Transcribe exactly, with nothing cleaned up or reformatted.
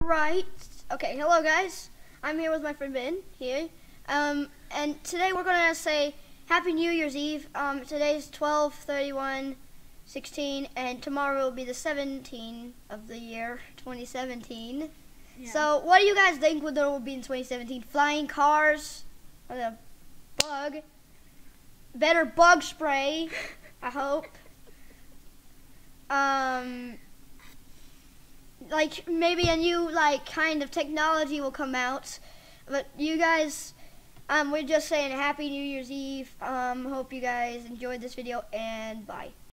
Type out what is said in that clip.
Right. Okay, hello guys. I'm here with my friend Ben here. Um, and today we're gonna say Happy New Year's Eve. Um, today's twelve thirty-one sixteen, and tomorrow will be the seventeenth of the year, twenty seventeen. Yeah. So what do you guys think there will be in twenty seventeen? Flying cars? Or the bug? Better bug spray, I hope. Um... Like maybe a new like kind of technology will come out, but you guys, um, we're just saying Happy New Year's Eve. Um, hope you guys enjoyed this video, and bye.